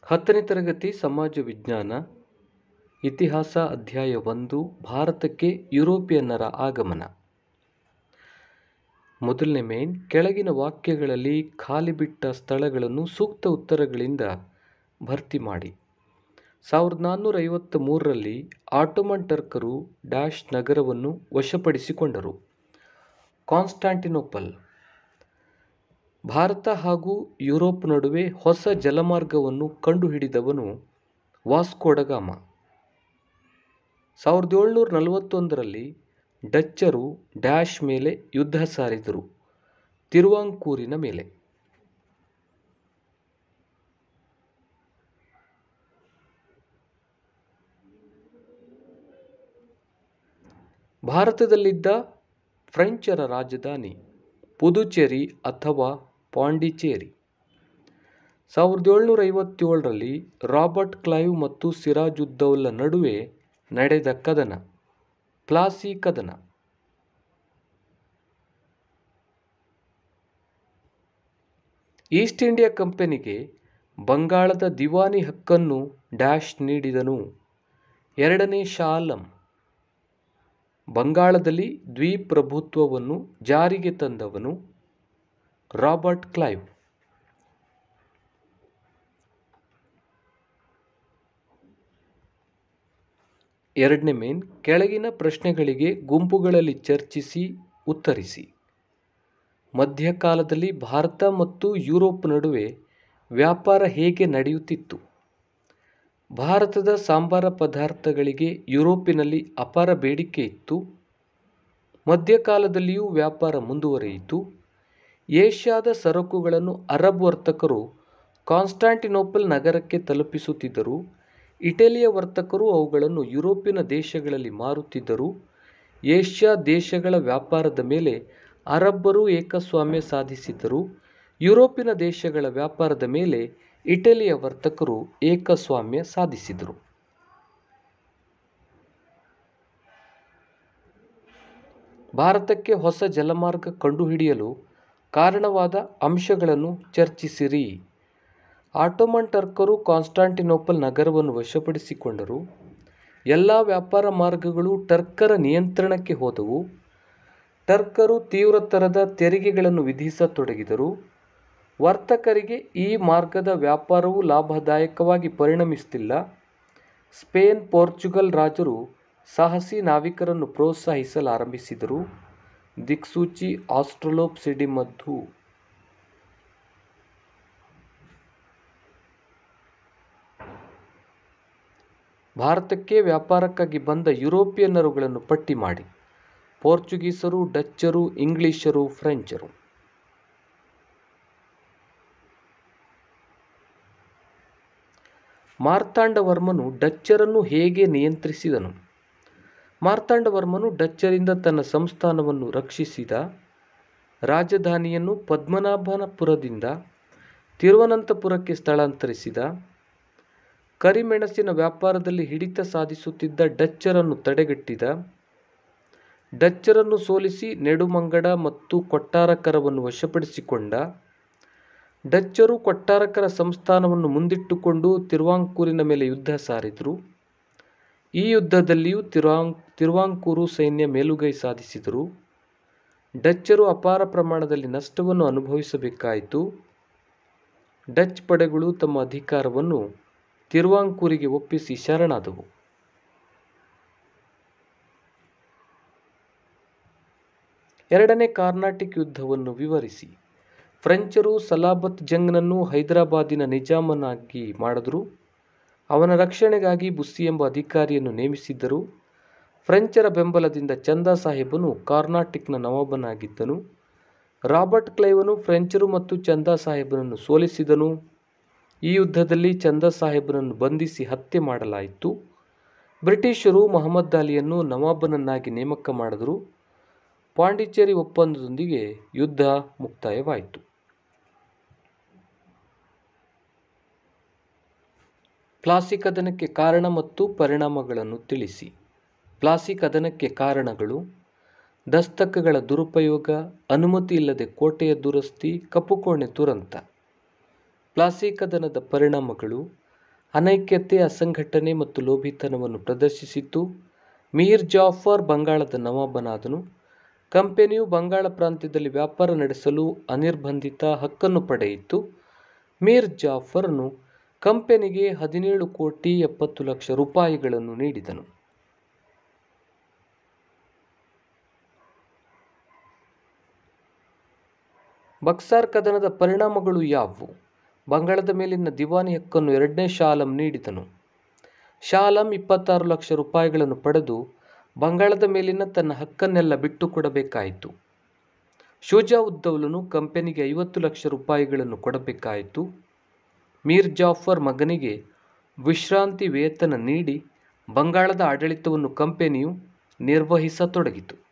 10ನೇ ತರಗತಿ ಸಮಾಜ ವಿಜ್ಞಾನ ಇತಿಹಾಸ ಅಧ್ಯಾಯ 1 ಭಾರತಕ್ಕೆ ಯುರೋಪಿಯನ್ನರ ಆಗಮನ. ಮೊದಲನೇ ಮೇನ್, ಕೆಳಗಿನ ವಾಕ್ಯಗಳಲ್ಲಿ ಖಾಲಿ ಬಿಟ್ಟ ಸ್ಥಳಗಳನ್ನು ಸೂಕ್ತ ಉತ್ತರಗಳಿಂದ ಭರ್ತಿ ಮಾಡಿ. 1453ರಲ್ಲಿ ಆಟೋಮನ್ ಟರ್ಕರು ಡ್ಯಾಶ್ ನಗರವನ್ನು ವಶಪಡಿಸಿಕೊಂಡರು. ಕಾನ್ಸ್ಟಾಂಟಿನೋಪಲ್. ಭಾರತ ಹಾಗೂ ಯುರೋಪ್ ನಡುವೆ ಹೊಸ ಜಲಮಾರ್ಗವನ್ನು ಕಂಡುಹಿಡಿದವನು ವಾಸ್ಕೋ ಡ ಗಾಮ. 1741ರಲ್ಲಿ ಡಚ್ಚರು ಡ್ಯಾಶ್ ಮೇಲೆ ಯುದ್ಧ ಸಾರಿದರು. ತಿರುವಾಂಕೂರಿನ ಮೇಲೆ. ಭಾರತದಲ್ಲಿದ್ದ ಫ್ರೆಂಚರ ರಾಜಧಾನಿ ಪುದುಚೇರಿ ಅಥವಾ ಪಾಂಡಿಚೇರಿ. 1757ರಲ್ಲಿ ರಾಬರ್ಟ್ ಕ್ಲೈವ್ ಮತ್ತು ಸಿರಾಜುದ್ದೌಲಾ ನಡುವೆ ನಡೆದ ಕದನ ಪ್ಲಾಸಿ ಕದನ. ಈಸ್ಟ್ ಇಂಡಿಯಾ ಕಂಪನಿಗೆ ಬಂಗಾಳದ ದಿವಾನಿ ಹಕ್ಕನ್ನು ಡ್ಯಾಶ್ ನೀಡಿದನು. ಎರಡನೇ ಶಾ ಆಲಂ. ಬಂಗಾಳದಲ್ಲಿ ದ್ವಿಪ್ರಭುತ್ವವನ್ನು ಜಾರಿಗೆ ತಂದವನು ರಾಬರ್ಟ್ ಕ್ಲೈವ್. ಎರಡನೇ ಮೇನ್, ಕೆಳಗಿನ ಪ್ರಶ್ನೆಗಳಿಗೆ ಗುಂಪುಗಳಲ್ಲಿ ಚರ್ಚಿಸಿ ಉತ್ತರಿಸಿ. ಮಧ್ಯಕಾಲದಲ್ಲಿ ಭಾರತ ಮತ್ತು ಯುರೋಪ್ ನಡುವೆ ವ್ಯಾಪಾರ ಹೇಗೆ ನಡೆಯುತ್ತಿತ್ತು? ಭಾರತದ ಸಾಂಬಾರ ಪದಾರ್ಥಗಳಿಗೆ ಯುರೋಪಿನಲ್ಲಿ ಅಪಾರ ಬೇಡಿಕೆ ಇತ್ತು. ಮಧ್ಯಕಾಲದಲ್ಲಿಯೂ ವ್ಯಾಪಾರ ಮುಂದುವರಿಯಿತು. ಏಷ್ಯಾದ ಸರಕುಗಳನ್ನು ಅರಬ್ ವರ್ತಕರು ಕಾನ್ಸ್ಟಾಂಟಿನೋಪಲ್ ನಗರಕ್ಕೆ ತಲುಪಿಸುತ್ತಿದ್ದರು. ಇಟಲಿಯ ವರ್ತಕರು ಅವುಗಳನ್ನು ಯುರೋಪಿನ ದೇಶಗಳಲ್ಲಿ ಮಾರುತ್ತಿದ್ದರು. ಏಷ್ಯಾ ದೇಶಗಳ ವ್ಯಾಪಾರದ ಮೇಲೆ ಅರಬ್ಬರು ಏಕಸ್ವಾಮ್ಯ ಸಾಧಿಸಿದ್ದರು. ಯುರೋಪಿನ ದೇಶಗಳ ವ್ಯಾಪಾರದ ಮೇಲೆ ಇಟಲಿಯ ವರ್ತಕರು ಏಕಸ್ವಾಮ್ಯ ಸಾಧಿಸಿದರು. ಭಾರತಕ್ಕೆ ಹೊಸ ಜಲಮಾರ್ಗ ಕಂಡುಹಿಡಿಯಲು ಕಾರಣವಾದ ಅಂಶಗಳನ್ನು ಚರ್ಚಿಸಿರಿ. ಆಟೋಮನ್ ಟರ್ಕರು ಕಾನ್ಸ್ಟಾಂಟಿನೋಪಲ್ ನಗರವನ್ನು ವಶಪಡಿಸಿಕೊಂಡರು. ಎಲ್ಲ ವ್ಯಾಪಾರ ಮಾರ್ಗಗಳು ಟರ್ಕರ ನಿಯಂತ್ರಣಕ್ಕೆ ಹೋದವು. ಟರ್ಕರು ತೀವ್ರತರದ ತೆರಿಗೆಗಳನ್ನು ವಿಧಿಸತೊಡಗಿದರು. ವರ್ತಕರಿಗೆ ಈ ಮಾರ್ಗದ ವ್ಯಾಪಾರವು ಲಾಭದಾಯಕವಾಗಿ ಪರಿಣಮಿಸುತ್ತಿಲ್ಲ. ಸ್ಪೇನ್, ಪೋರ್ಚುಗಲ್ ರಾಜರು ಸಾಹಸಿ ನಾವಿಕರನ್ನು ಪ್ರೋತ್ಸಾಹಿಸಲಾರಂಭಿಸಿದರು. ದಿಕ್ಸೂಚಿ ಆಸ್ಟ್ರಲೋಪ್ ಸಿಡಿಮದ್ದು. ಭಾರತಕ್ಕೆ ವ್ಯಾಪಾರಕ್ಕಾಗಿ ಬಂದ ಯುರೋಪಿಯನ್ನರುಗಳನ್ನು ಪಟ್ಟಿ ಮಾಡಿ. ಪೋರ್ಚುಗೀಸರು, ಡಚ್ಚರು, ಇಂಗ್ಲಿಷರು, ಫ್ರೆಂಚರು. ಮಾರ್ತಾಂಡವರ್ಮನು ಡಚ್ಚರನ್ನು ಹೇಗೆ ನಿಯಂತ್ರಿಸಿದನು? ಮಾರ್ತಾಂಡವರ್ಮನು ಡಚ್ಚರಿಂದ ತನ್ನ ಸಂಸ್ಥಾನವನ್ನು ರಕ್ಷಿಸಿದ. ರಾಜಧಾನಿಯನ್ನು ಪದ್ಮನಾಭಪುರದಿಂದ ತಿರುವನಂತಪುರಕ್ಕೆ ಸ್ಥಳಾಂತರಿಸಿದ. ಕರಿಮೆಣಸಿನ ವ್ಯಾಪಾರದಲ್ಲಿ ಹಿಡಿತ ಸಾಧಿಸುತ್ತಿದ್ದ ಡಚ್ಚರನ್ನು ತಡೆಗಟ್ಟಿದ. ಡಚ್ಚರನ್ನು ಸೋಲಿಸಿ ನೆಡುಮಂಗಡ ಮತ್ತು ಕೊಟ್ಟಾರಕರವನ್ನು ವಶಪಡಿಸಿಕೊಂಡ. ಡಚ್ಚರು ಕೊಟ್ಟಾರಕರ ಸಂಸ್ಥಾನವನ್ನು ಮುಂದಿಟ್ಟುಕೊಂಡು ತಿರುವಾಂಕೂರಿನ ಮೇಲೆ ಯುದ್ಧ ಸಾರಿದರು. ಈ ಯುದ್ಧದಲ್ಲಿಯೂ ತಿರುವಾಂಕೂರು ಸೈನ್ಯ ಮೇಲುಗೈ ಸಾಧಿಸಿದರು. ಡಚ್ಚರು ಅಪಾರ ಪ್ರಮಾಣದಲ್ಲಿ ನಷ್ಟವನ್ನು ಅನುಭವಿಸಬೇಕಾಯಿತು. ಡಚ್ ಪಡೆಗಳು ತಮ್ಮ ಅಧಿಕಾರವನ್ನು ತಿರುವಾಂಕೂರಿಗೆ ಒಪ್ಪಿಸಿ ಶರಣಾದವು. ಎರಡನೇ ಕಾರ್ನಾಟಿಕ್ ಯುದ್ಧವನ್ನು ವಿವರಿಸಿ. ಫ್ರೆಂಚರು ಸಲಾಬತ್ ಜಂಗ್ನನ್ನು ಹೈದರಾಬಾದಿನ ನಿಜಾಮನಾಗಿ ಮಾಡಿದರು. ಅವನ ರಕ್ಷಣೆಗಾಗಿ ಬುಸ್ಸಿ ಎಂಬ ಅಧಿಕಾರಿಯನ್ನು ನೇಮಿಸಿದ್ದರು. ಫ್ರೆಂಚರ ಬೆಂಬಲದಿಂದ ಚಂದಾ ಸಾಹೇಬನು ಕಾರ್ನಾಟಿಕ್ನ ನವಾಬನಾಗಿದ್ದನು. ರಾಬರ್ಟ್ ಕ್ಲೈವನು ಫ್ರೆಂಚರು ಮತ್ತು ಚಂದಾ ಸಾಹೇಬನನ್ನು ಸೋಲಿಸಿದನು. ಈ ಯುದ್ಧದಲ್ಲಿ ಚಂದಾ ಸಾಹೇಬನನ್ನು ಬಂಧಿಸಿ ಹತ್ಯೆ ಮಾಡಲಾಯಿತು. ಬ್ರಿಟಿಷರು ಮಹಮ್ಮದ್ ಅಲಿಯನ್ನು ನವಾಬನನ್ನಾಗಿ ನೇಮಕ ಮಾಡಿದರು. ಪಾಂಡಿಚೇರಿ ಒಪ್ಪಂದದೊಂದಿಗೆ ಯುದ್ಧ ಮುಕ್ತಾಯವಾಯಿತು. ಪ್ಲಾಸಿ ಕದನಕ್ಕೆ ಕಾರಣ ಮತ್ತು ಪರಿಣಾಮಗಳನ್ನು ತಿಳಿಸಿ. ಪ್ಲಾಸಿ ಕದನಕ್ಕೆ ಕಾರಣಗಳು: ದಸ್ತಕಗಳ ದುರುಪಯೋಗ, ಅನುಮತಿ ಇಲ್ಲದೆ ಕೋಟೆಯ ದುರಸ್ತಿ, ಕಪ್ಪುಕೋಣೆ ದುರಂತ. ಪ್ಲಾಸಿ ಕದನದ ಪರಿಣಾಮಗಳು: ಅನೈಕ್ಯತೆ, ಅಸಂಘಟನೆ ಮತ್ತು ಲೋಭಿತನವನ್ನು ಪ್ರದರ್ಶಿಸಿತು. ಮೀರ್ ಜಾಫರ್ ಬಂಗಾಳದ ನವಾಬನಾದನು. ಕಂಪನಿಯು ಬಂಗಾಳ ಪ್ರಾಂತ್ಯದಲ್ಲಿ ವ್ಯಾಪಾರ ನಡೆಸಲು ಅನಿರ್ಬಂಧಿತ ಹಕ್ಕನ್ನು ಪಡೆಯಿತು. ಮೀರ್ ಜಾಫರನು ಕಂಪನಿಗೆ 17,70,00,000 ರೂಪಾಯಿಗಳನ್ನು ನೀಡಿದನು. ಬಕ್ಸಾರ್ ಕದನದ ಪರಿಣಾಮಗಳು ಯಾವುವು? ಬಂಗಾಳದ ಮೇಲಿನ ದಿವಾನಿ ಹಕ್ಕನ್ನು ಎರಡನೇ ಶಾ ಆಲಂ ನೀಡಿದನು. ಶಾ ಆಲಂ 26 ಲಕ್ಷ ರೂಪಾಯಿಗಳನ್ನು ಪಡೆದು ಬಂಗಾಳದ ಮೇಲಿನ ತನ್ನ ಹಕ್ಕನ್ನೆಲ್ಲ ಬಿಟ್ಟುಕೊಡಬೇಕಾಯಿತು. ಶುಜಾ ಉದ್ ದೌಲನು ಕಂಪನಿಗೆ 50 ಲಕ್ಷ ರೂಪಾಯಿಗಳನ್ನು ಕೊಡಬೇಕಾಯಿತು. ಮೀರ್ ಜಾಫರ್ ಮಗನಿಗೆ ವಿಶ್ರಾಂತಿ ವೇತನ ನೀಡಿ ಬಂಗಾಳದ ಆಡಳಿತವನ್ನು ಕಂಪನಿಯು ನಿರ್ವಹಿಸತೊಡಗಿತು.